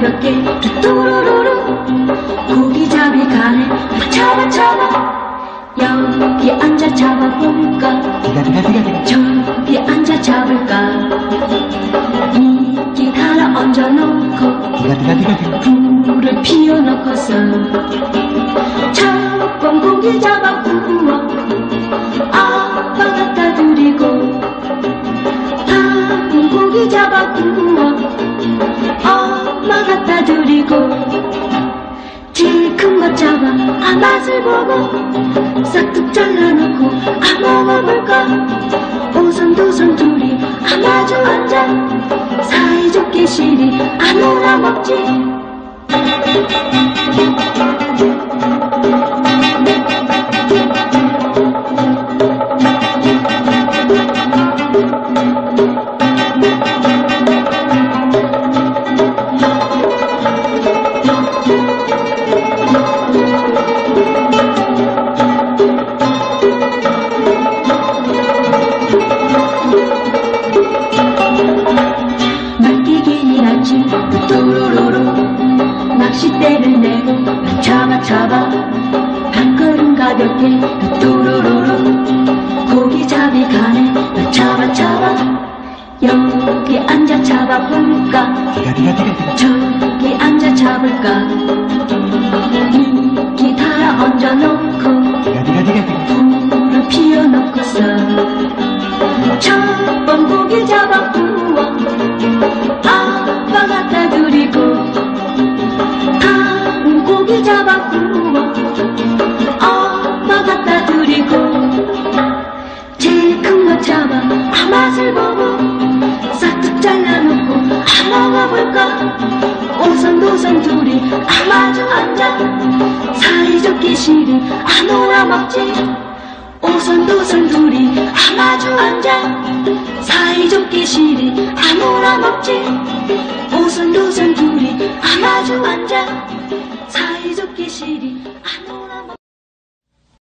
가볍게 뚜루루루 고기잡이 가네 잡아 여기 앉아 잡아볼까 저기 앉아 잡을까 이끼 달아 얹어놓고 불을 피워놓고서 첫 번 고기 잡아 구워 아빠 갖다 드리고 다음 고기 잡아 구워 엄마 갖다 드리고 제일 큰 것 잡아 맛을 보고 싹둑 잘라놓고 먹어볼까 오손도손 둘이 마주 앉아 사이좋게 시리 놀아 먹지 뚜루루루 낚싯대를 내고 잡아 발걸음 가볍게 뚜루루루 고기잡이 가네 잡아 여기 앉아 잡아볼까 저기 앉아 잡을까 이끼 달아 얹어놓고 불을 피워놓고서 첫 번 고기 잡아 구워 아빠 갖다 드리고 다음 고기 잡아 구워 엄마 갖다 드리고 제일 큰 거 잡아 맛을 보고 싹둑 잘라놓고 먹어볼까 오손도손 둘이 마주 앉아 사이좋게 시리 놀아 먹지 오손도손 둘이 마주 앉아 사이좋게 시리 놀아 먹지 오손도손 둘이 마주 앉아 사이좋게 시리